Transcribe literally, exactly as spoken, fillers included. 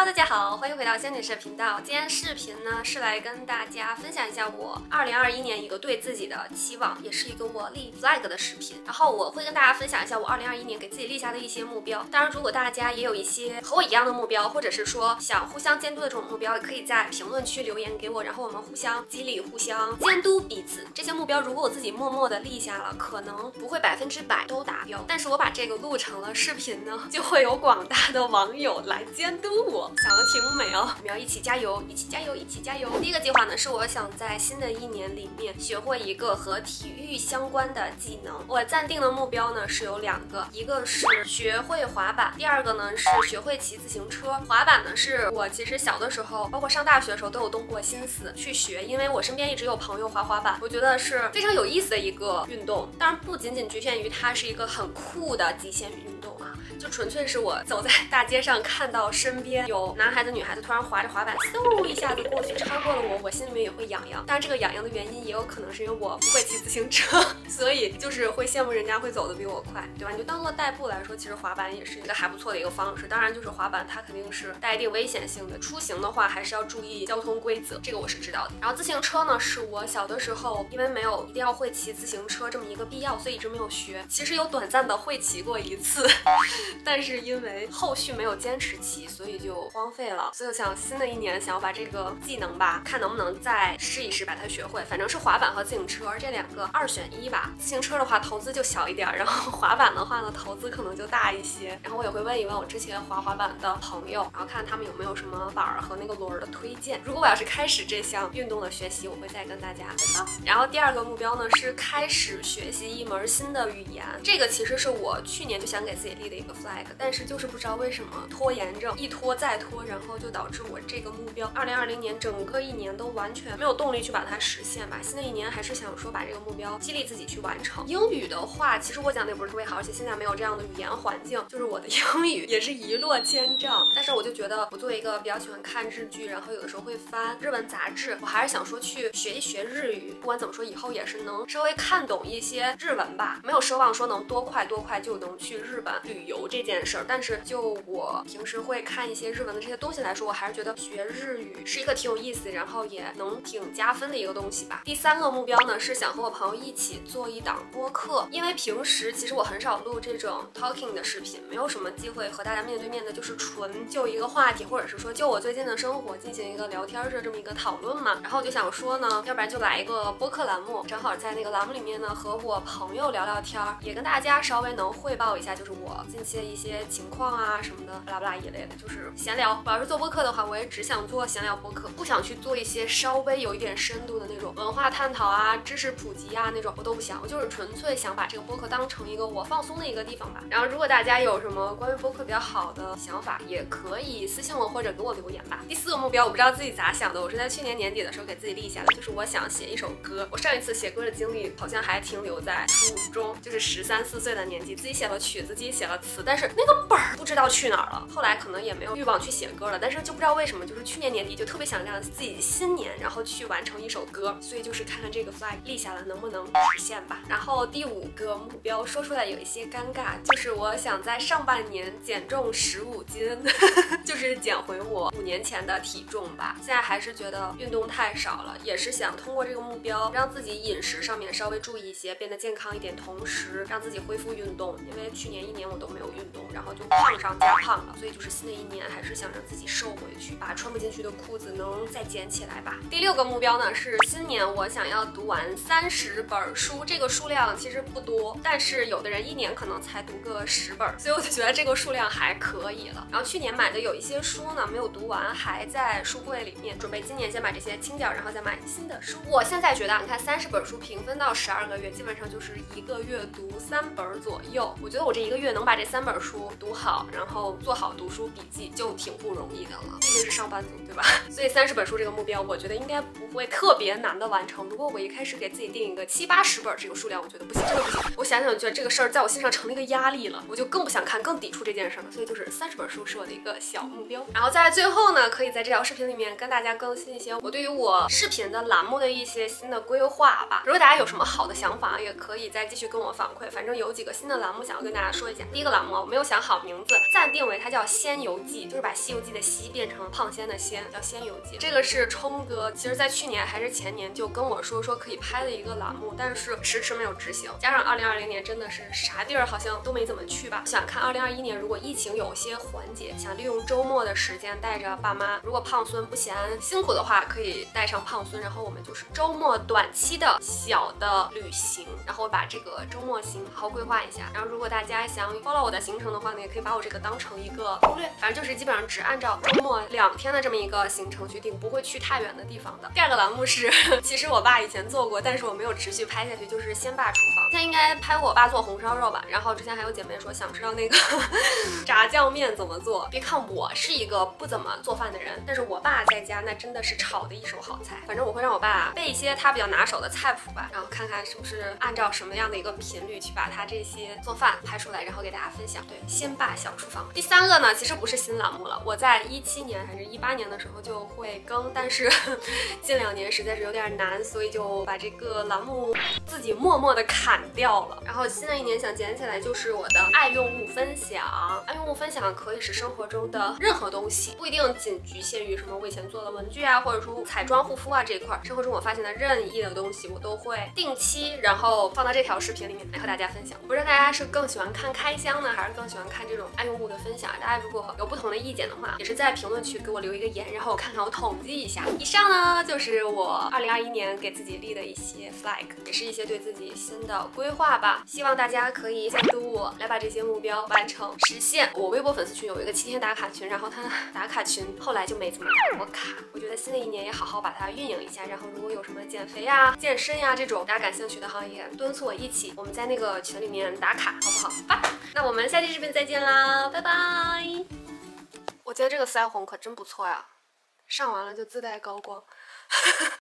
Hello， 大家好，欢迎回到仙女士频道。今天视频呢是来跟大家分享一下我二零二一年一个对自己的期望，也是一个我立 flag 的视频。然后我会跟大家分享一下我二零二一年给自己立下的一些目标。当然，如果大家也有一些和我一样的目标，或者是说想互相监督的这种目标，也可以在评论区留言给我，然后我们互相激励、互相监督彼此。这些目标如果我自己默默的立下了，可能不会百分之百都达标，但是我把这个录成了视频呢，就会有广大的网友来监督我。想的挺美哦，我们要一起加油，一起加油，一起加油。第一个计划呢，是我想在新的一年里面学会一个和体育相关的技能。我暂定的目标呢是有两个，一个是学会滑板，第二个呢是学会骑自行车。滑板呢是我其实小的时候，包括上大学的时候都有动过心思去学，因为我身边一直有朋友滑滑板，我觉得是非常有意思的一个运动。当然不仅仅局限于它是一个很酷的极限运动啊，就纯粹是我走在大街上看到身边有男孩子女孩子突然滑着滑板嗖一下子过去超过了我，我心里面也会痒痒。当然这个痒痒的原因也有可能是因为我不会骑自行车，所以就是会羡慕人家会走得比我快，对吧？你就当做代步来说，其实滑板也是一个还不错的一个方式。当然就是滑板它肯定是带一定危险性的，出行的话还是要注意交通规则，这个我是知道的。然后自行车呢，是我小的时候因为没有一定要会骑自行车这么一个必要，所以一直没有学。其实有短暂的会骑过一次，但是因为后续没有坚持骑，所以就荒废了。所以我想新的一年想要把这个技能吧，看能不能再试一试把它学会。反正是滑板和自行车这两个二选一吧。自行车的话投资就小一点，然后滑板的话呢投资可能就大一些。然后我也会问一问我之前滑滑板的朋友，然后看他们有没有什么板儿和那个轮的推荐。如果我要是开始这项运动的学习，我会再跟大家分享。然后第二个目标呢是开始学习一门新的语言。这个其实是我去年就想给自己立的一个 flag， 但是就是不知道为什么拖延症一拖再拖，然后就导致我这个目标二零二零年整个一年都完全没有动力去把它实现吧。新的一年还是想说把这个目标激励自己去完成。英语的话，其实我讲的也不是特别好，而且现在没有这样的语言环境，就是我的英语也是一落千丈。但是我就觉得我作为一个比较喜欢看日剧，然后有的时候会翻日文杂志，我还是想说去学一学日语。不管怎么说，以后也是能稍微看懂一些日文吧。没有奢望说能多快多快就能去日本旅游这件事儿，但是就我平时会看一些日文的这些东西来说，我还是觉得学日语是一个挺有意思，然后也能挺加分的一个东西吧。第三个目标呢是想和我朋友一起做一档播客，因为平时其实我很少录这种 talking 的视频，没有什么机会和大家面对面的，就是纯就一个话题，或者是说就我最近的生活进行一个聊天的这么一个讨论嘛。然后我就想说呢，要不然就来一个播客栏目，正好在那个栏目里面呢和我朋友聊聊天，也跟大家稍微能汇报一下，就是我近期的一些情况啊什么的，巴拉巴拉一类的，就是闲聊。我要是做播客的话，我也只想做闲聊播客，不想去做一些稍微有一点深度的那种文化探讨啊、知识普及啊那种，我都不想。我就是纯粹想把这个播客当成一个我放松的一个地方吧。然后如果大家有什么关于播客比较好的想法，也可以私信我或者给我留言吧。第四个目标我不知道自己咋想的，我是在去年年底的时候给自己立下的，就是我想写一首歌。我上一次写歌的经历好像还停留在初中，就是十三四岁的年纪，自己写了曲子，自己写了词，但是那个本儿不知道去哪儿了。后来可能也没有欲望去写歌了，但是就不知道为什么，就是去年年底就特别想让自己新年然后去完成一首歌，所以就是看看这个 flag 立下了能不能实现吧。然后第五个目标说出来有一些尴尬，就是我想在上半年减重十五斤，就是减回我五年前的体重吧。现在还是觉得运动太少了，也是想通过这个目标让自己饮食上面稍微注意一些，变得健康一点，同时让自己恢复运动。因为去年一年我都没有运动，然后就胖上加胖了，所以就是新的一年还是想让自己瘦回去，把穿不进去的裤子能再捡起来吧。第六个目标呢是新年我想要读完三十本书，这个数量其实不多，但是有的人一年可能才读个十本，所以我就觉得这个数量还可以了。然后去年买的有一些书呢没有读完，还在书柜里面，准备今年先把这些清掉，然后再买新的书。我现在觉得你看三十本书平分到十二个月，基本上就是一个月读三本左右。我觉得我这一个月能把这三本书读好，然后做好读书笔记就挺不容易的了，毕竟是上班族对吧？所以三十本书这个目标我觉得应该不会特别难的完成。如果我一开始给自己定一个七八十本这个数量，我觉得不行，真的不行。我想想觉得这个事儿在我心上成了一个压力了，我就更不想看，更抵触这件事了。所以就是三十本书是我的一个小目标。然后然后在最后呢，可以在这条视频里面跟大家更新一些我对于我视频的栏目的一些新的规划吧。如果大家有什么好的想法，也可以再继续跟我反馈。反正有几个新的栏目想要跟大家说一下。第一个栏目我没有想好名字，暂定为它叫《仙游记》，就是把《西游记》的西变成胖仙的仙，叫《仙游记》。这个是冲哥，其实在去年还是前年就跟我说说可以拍的一个栏目，但是迟迟没有执行。加上二零二零年真的是啥地儿好像都没怎么去吧。想看二零二一年如果疫情有些缓解，想利用周末的时间带着爸妈，如果胖孙不嫌辛苦的话，可以带上胖孙，然后我们就是周末短期的小的旅行，然后把这个周末行好好规划一下。然后如果大家想 follow 我的行程的话呢，也可以把我这个当成一个攻略，反正就是基本上只按照周末两天的这么一个行程去定，不会去太远的地方的。第二个栏目是，其实我爸以前做过，但是我没有持续拍下去，就是仙爸厨房。现在应该拍过我爸做红烧肉吧，然后之前还有姐妹说想知道那个炸酱面怎么做。别看我是一个不怎么做饭的人，但是我爸在家那真的是炒的一手好菜。反正我会让我爸背一些他比较拿手的菜谱吧，然后看看是不是按照什么样的一个频率去把他这些做饭拍出来，然后给大家分享。对，仙爸小厨房。第三个呢，其实不是新栏目了，我在一七年还是一八年的时候就会更，但是近两年实在是有点难，所以就把这个栏目自己默默的砍掉了。然后新的一年想捡起来就是我的爱用物分享。爱用物分享可以是生活中的任何东西，不一定仅局限于什么我以前做的文具啊，或者说彩妆护肤啊这一块。生活中我发现的任意的东西，我都会定期然后放到这条视频里面来和大家分享。不知道大家是更喜欢看开箱呢，还是更喜欢看这种爱用物的分享？大家如果有不同的意见的话，也是在评论区给我留一个言，然后我看看我统计一下。以上呢就是我二零二一年给自己立的一些 flag， 也是一些对自己新的规划吧。希望大家可以监督我来把这些目标完成实现。我微博粉丝群有一个七天打卡群，然后他打卡群后来就没怎么打过卡。我觉得新的一年也好好把它运营一下，然后如果有什么减肥呀、健身呀这种大家感兴趣的行业，敦促我一起，我们在那个群里面打卡，好不好？吧，那我们下期视频再见啦，拜拜。我觉得这个腮红可真不错呀，上完了就自带高光。